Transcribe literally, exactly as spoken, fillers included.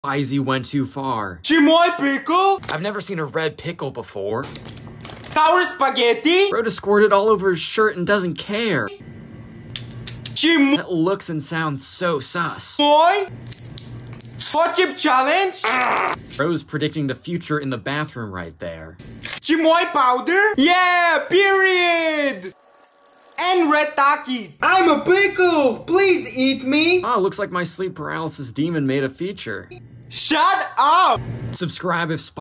Spizee went too far. Chimoy pickle? I've never seen a red pickle before. Tower spaghetti? Bro just squirted all over his shirt and doesn't care. Chimoy? That looks and sounds so sus. Hot chip challenge? Bro's predicting the future in the bathroom right there. Chimoy powder? Yeah, period! And red Takis. I'm a pickle! Please eat me! Oh, looks like my sleep paralysis demon made a feature. Shut up! Subscribe if